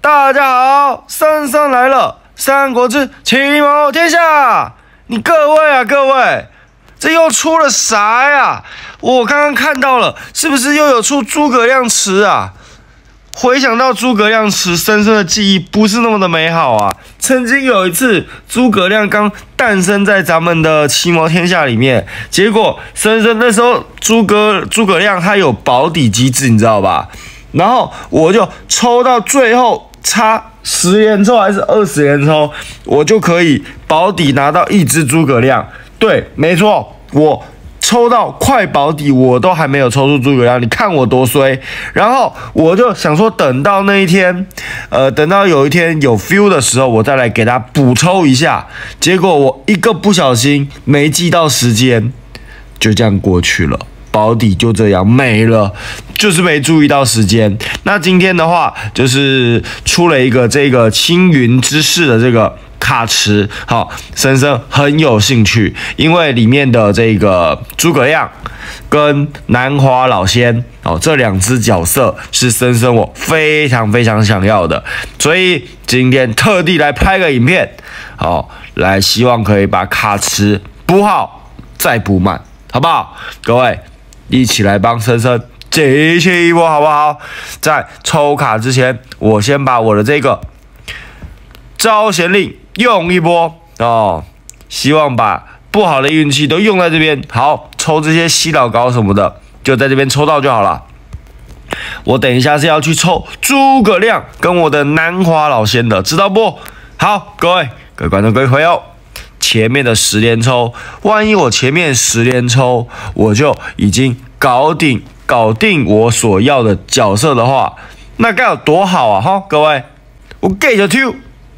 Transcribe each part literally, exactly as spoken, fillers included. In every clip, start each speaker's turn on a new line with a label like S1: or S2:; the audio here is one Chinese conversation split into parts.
S1: 大家好，森森来了，《三国志·奇谋天下》。你各位啊，各位，这又出了啥呀？我刚刚看到了，是不是又有出诸葛亮词啊？回想到诸葛亮词，深深的记忆不是那么的美好啊。曾经有一次，诸葛亮刚诞生在咱们的奇谋天下里面，结果深深那时候诸葛诸葛亮他有保底机制，你知道吧？然后我就抽到最后差十连抽还是二十连抽，我就可以保底拿到一只诸葛亮。对，没错，我抽到快保底，我都还没有抽出诸葛亮，你看我多衰。然后我就想说，等到那一天，呃，等到有一天有 feel 的时候，我再来给他补抽一下。结果我一个不小心没记到时间，就这样过去了。保底就这样没了，就是没注意到时间。那今天的话，就是出了一个这个青云之誓的这个卡池，好，深深很有兴趣，因为里面的这个诸葛亮跟南华老仙哦，这两只角色是深深我非常非常想要的，所以今天特地来拍个影片，好，来希望可以把卡池补好再补满，好不好？各位。一起来帮深深集气一波，好不好？在抽卡之前，我先把我的这个招贤令用一波哦，希望把不好的运气都用在这边。好，抽这些洗脑膏什么的，就在这边抽到就好了。我等一下是要去抽诸葛亮跟我的南华老仙的，知道不？好，各位各位观众各位朋友。前面的十连抽，万一我前面十连抽我就已经搞定搞定我所要的角色的话，那该有多好啊！哈，各位，我给着抽，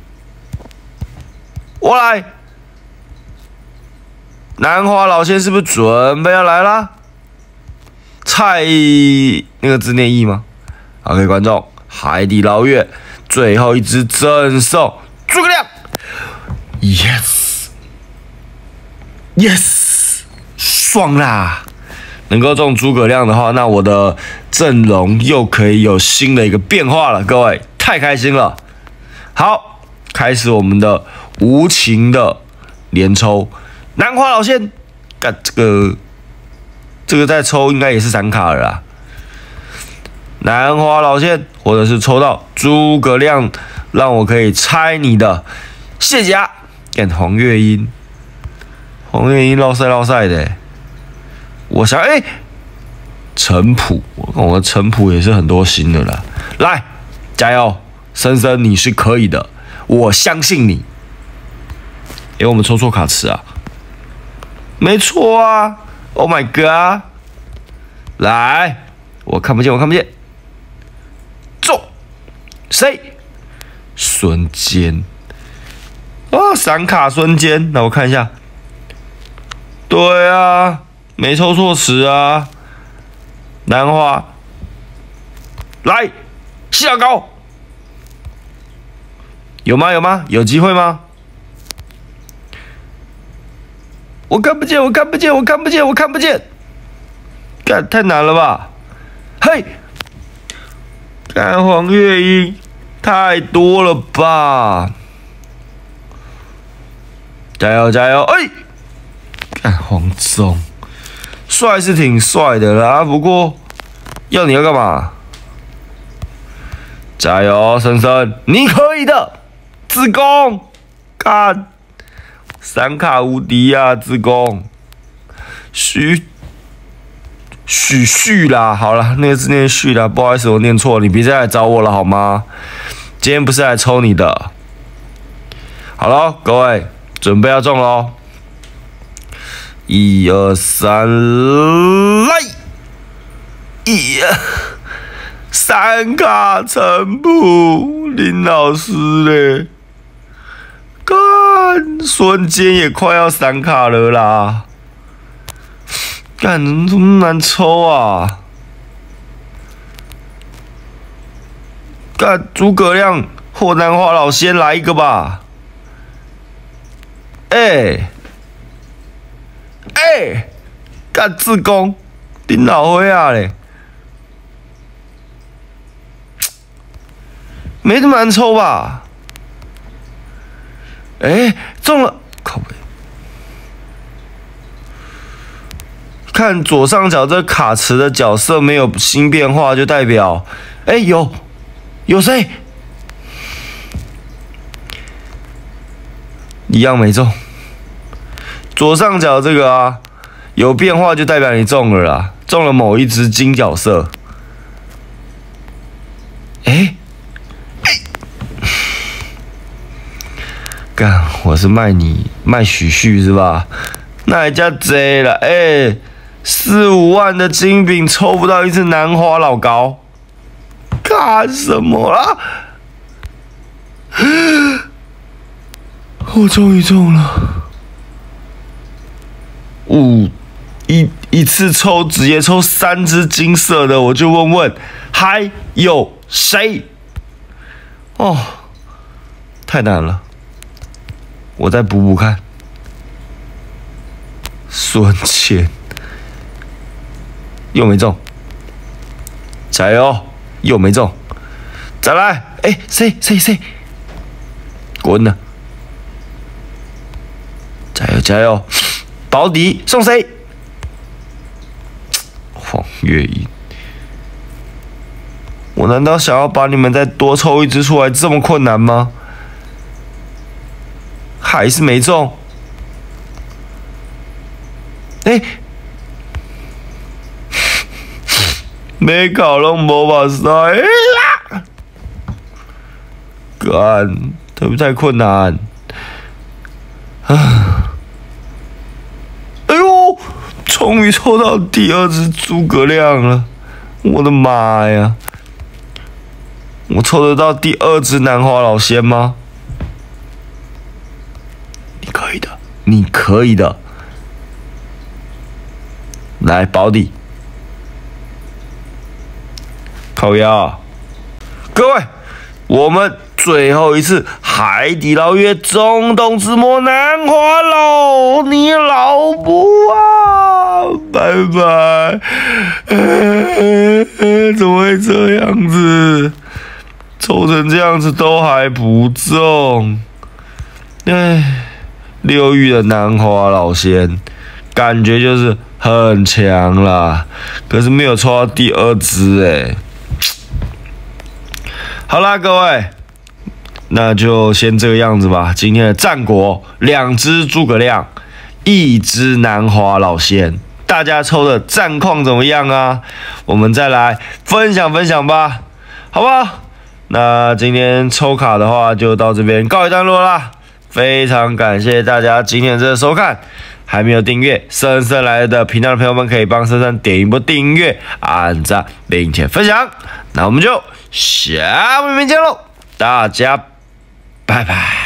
S1: 我来。南华老仙是不是准备要来啦？蔡那个字念义吗 ？OK， 观众，海底捞月最后一只赠送诸葛亮 ，yes。Yes， 爽啦！能够中诸葛亮的话，那我的阵容又可以有新的一个变化了，各位太开心了。好，开始我们的无情的连抽，南华老仙，干这个这个再抽应该也是闪卡了啦。南华老仙，或者是抽到诸葛亮，让我可以拆你的卸甲，干黄月英。黄月英落赛落赛的，我想哎，陈普，我的陈普也是很多新的啦，来加油，深深你是可以的，我相信你。哎，我们抽错卡池啊，没错啊 ，Oh my god， 来，我看不见，我看不见，中，谁？孙坚，啊，闪卡孙坚，那我看一下。对啊，没抽错词啊。南华，来，下高，有吗？有吗？有机会吗？我看不见，我看不见，我看不见，我看不见。干，太难了吧？嘿，干黄月英，太多了吧？加油，加油！哎。黄忠，帅是挺帅的啦，不过要你要干嘛？加油，深深，你可以的！自宫，看，闪卡无敌啊！自宫，许许旭啦，好了，那个字念旭啦，不好意思，我念错了，你别再来找我了好吗？今天不是来抽你的。好了，各位，准备要中喽！一二三，来！一，闪卡陈普，林老师嘞，干，瞬间也快要闪卡了啦！干，怎么难抽啊？干，诸葛亮或南华老仙来一个吧！哎、欸。哎、欸，干自宫，恁老伙仔咧！ 没这么难抽吧？哎，中了，靠北！看左上角这卡池的角色没有新变化，就代表，哎，有有谁？一样没中。左上角这个啊，有变化就代表你中了啦，中了某一只金角色。哎。 干，我是卖你卖许旭是吧？那也叫贼了，哎、欸，四五万的金饼抽不到一只南华老高，干什么啦？我终于中了，五一一次抽直接抽三只金色的，我就问问还有谁？哦，太难了。 我再补补看，瞬间又没中，加油，又没中，再来，哎，谁谁谁，滚了，加油加油，保底送谁？黄月影，我难道想要把你们再多抽一只出来这么困难吗？ 还是没中，哎、欸，没搞拢无把塞啦！干，会不会太困难？啊！哎呦，终于抽到第二只诸葛亮了！我的妈呀！我抽得到第二只南华老仙吗？ 可以的，你可以的。来保底，靠腰。各位，我们最后一次海底捞月中东之魔南华喽，你老母啊！拜拜。怎么会这样子？抽成这样子都还不中，哎。 六玉的南华老仙，感觉就是很强啦，可是没有抽到第二只哎。好啦，各位，那就先这个样子吧。今天的战果，两只诸葛亮，一只南华老仙，大家抽的战况怎么样啊？我们再来分享分享吧，好不好？那今天抽卡的话，就到这边告一段落啦。 非常感谢大家今天的收看，还没有订阅森森来了的频道的朋友们，可以帮森森点一波订阅、按赞并且分享。那我们就下面见喽，大家拜拜。